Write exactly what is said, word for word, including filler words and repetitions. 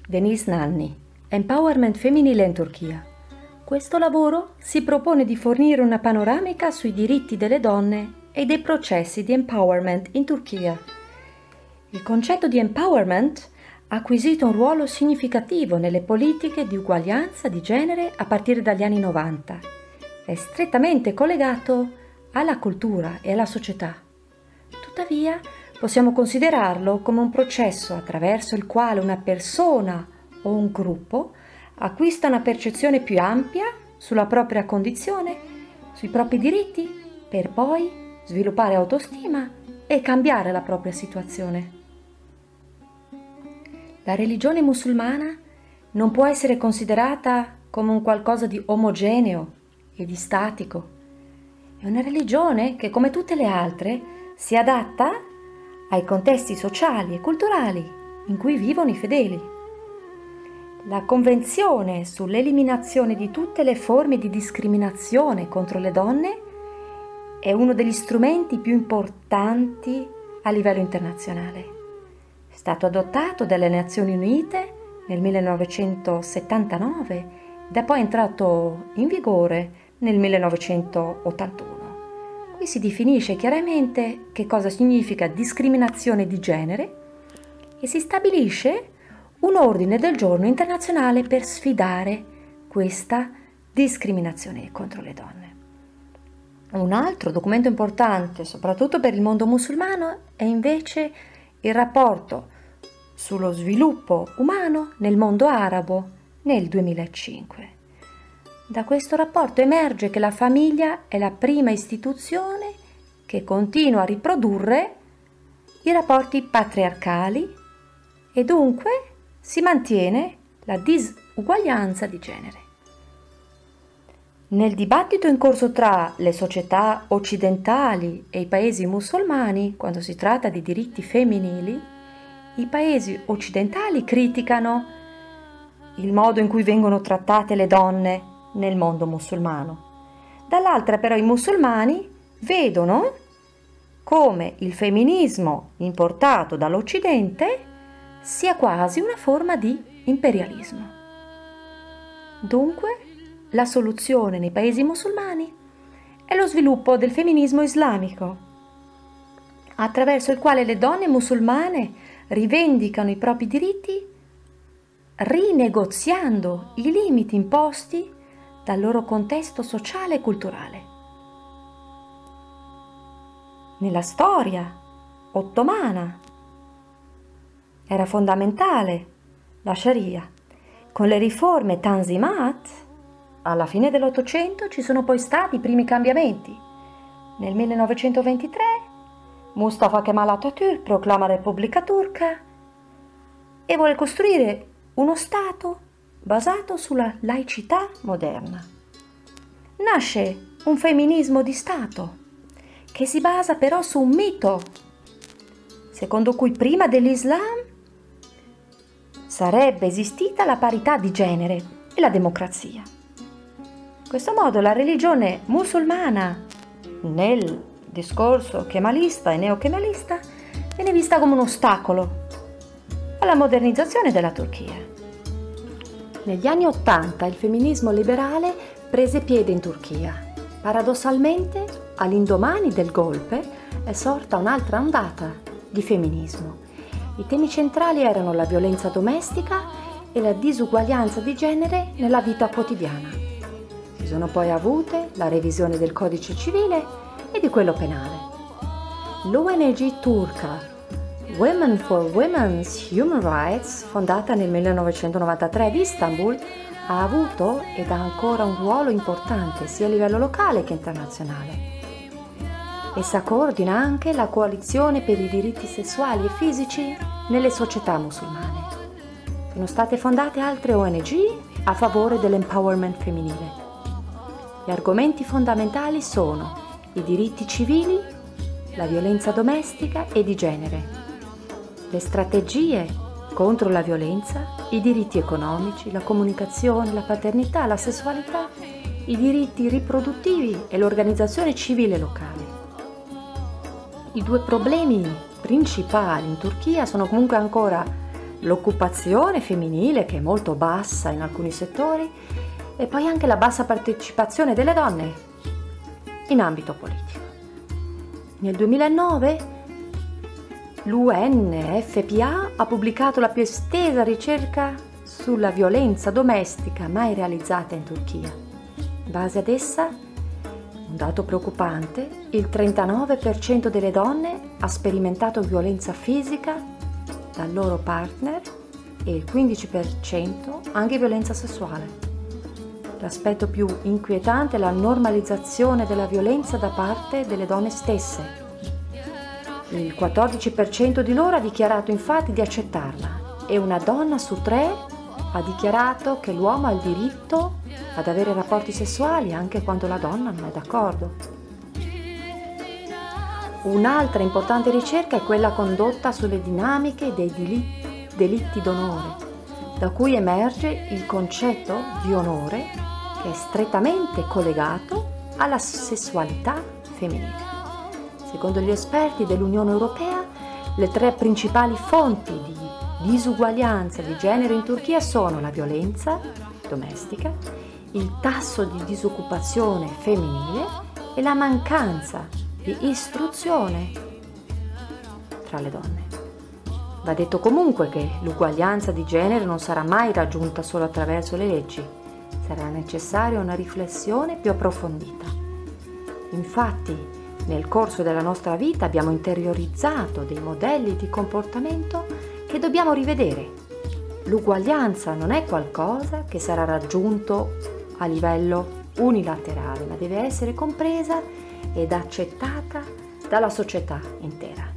Deniz Nanni, Empowerment femminile in Turchia. Questo lavoro si propone di fornire una panoramica sui diritti delle donne e dei processi di empowerment in Turchia. Il concetto di empowerment ha acquisito un ruolo significativo nelle politiche di uguaglianza di genere a partire dagli anni novanta. È strettamente collegato alla cultura e alla società. Tuttavia, possiamo considerarlo come un processo attraverso il quale una persona o un gruppo acquista una percezione più ampia sulla propria condizione, sui propri diritti, per poi sviluppare autostima e cambiare la propria situazione. La religione musulmana non può essere considerata come un qualcosa di omogeneo e di statico. È una religione che, come tutte le altre, si adatta ai contesti sociali e culturali in cui vivono i fedeli. La Convenzione sull'eliminazione di tutte le forme di discriminazione contro le donne è uno degli strumenti più importanti a livello internazionale. È stato adottato dalle Nazioni Unite nel millenovecentosettantanove ed è poi entrato in vigore nel millenovecentottantuno. Qui si definisce chiaramente che cosa significa discriminazione di genere e si stabilisce un ordine del giorno internazionale per sfidare questa discriminazione contro le donne. Un altro documento importante, soprattutto per il mondo musulmano, è invece il rapporto sullo sviluppo umano nel mondo arabo nel duemilacinque. Da questo rapporto emerge che la famiglia è la prima istituzione che continua a riprodurre i rapporti patriarcali e dunque si mantiene la disuguaglianza di genere. Nel dibattito in corso tra le società occidentali e i paesi musulmani, quando si tratta di diritti femminili, i paesi occidentali criticano il modo in cui vengono trattate le donne nel mondo musulmano. Dall'altra però i musulmani vedono come il femminismo importato dall'Occidente sia quasi una forma di imperialismo. Dunque, la soluzione nei paesi musulmani è lo sviluppo del femminismo islamico, attraverso il quale le donne musulmane rivendicano i propri diritti rinegoziando i limiti imposti dal loro contesto sociale e culturale. Nella storia ottomana era fondamentale la Sharia. Con le riforme Tanzimat, alla fine dell'Ottocento ci sono poi stati i primi cambiamenti. Nel millenovecentoventitré Mustafa Kemal Atatürk proclama la Repubblica Turca e vuole costruire uno Stato basato sulla laicità moderna. Nasce un femminismo di Stato che si basa però su un mito, secondo cui prima dell'Islam sarebbe esistita la parità di genere e la democrazia. In questo modo la religione musulmana nel discorso kemalista e neokemalista viene vista come un ostacolo alla modernizzazione della Turchia. Negli anni Ottanta il femminismo liberale prese piede in Turchia. Paradossalmente, all'indomani del golpe è sorta un'altra ondata di femminismo. I temi centrali erano la violenza domestica e la disuguaglianza di genere nella vita quotidiana. Si sono poi avute la revisione del codice civile e di quello penale. L'O N G turca Women for Women's Human Rights, fondata nel millenovecentonovantatré ad Istanbul, ha avuto ed ha ancora un ruolo importante sia a livello locale che internazionale. Essa coordina anche la coalizione per i diritti sessuali e fisici nelle società musulmane. Sono state fondate altre O N G a favore dell'empowerment femminile. Gli argomenti fondamentali sono i diritti civili, la violenza domestica e di genere, le strategie contro la violenza, i diritti economici, la comunicazione, la paternità, la sessualità, i diritti riproduttivi e l'organizzazione civile locale. I due problemi principali in Turchia sono comunque ancora l'occupazione femminile, che è molto bassa in alcuni settori, e poi anche la bassa partecipazione delle donne in ambito politico. Nel duemilanove l'U N F P A ha pubblicato la più estesa ricerca sulla violenza domestica mai realizzata in Turchia. In base ad essa, un dato preoccupante, il trentanove per cento delle donne ha sperimentato violenza fisica dal loro partner e il quindici per cento anche violenza sessuale. L'aspetto più inquietante è la normalizzazione della violenza da parte delle donne stesse. Il quattordici per cento di loro ha dichiarato infatti di accettarla e una donna su tre ha dichiarato che l'uomo ha il diritto ad avere rapporti sessuali anche quando la donna non è d'accordo. Un'altra importante ricerca è quella condotta sulle dinamiche dei delitti, delitti d'onore, da cui emerge il concetto di onore che è strettamente collegato alla sessualità femminile. Secondo gli esperti dell'Unione Europea, le tre principali fonti di disuguaglianza di genere in Turchia sono la violenza domestica, il tasso di disoccupazione femminile e la mancanza di istruzione tra le donne. Va detto comunque che l'uguaglianza di genere non sarà mai raggiunta solo attraverso le leggi, sarà necessaria una riflessione più approfondita. Infatti, nel corso della nostra vita abbiamo interiorizzato dei modelli di comportamento che dobbiamo rivedere. L'uguaglianza non è qualcosa che sarà raggiunto a livello unilaterale, ma deve essere compresa ed accettata dalla società intera.